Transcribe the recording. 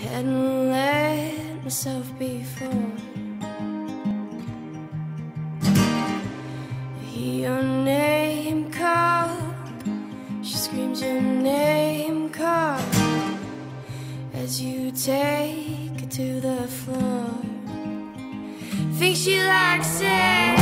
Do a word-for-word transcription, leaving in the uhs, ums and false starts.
hadn't let myself before. I hear your name call, she screams your name call as you take her to the floor. Think she likes it.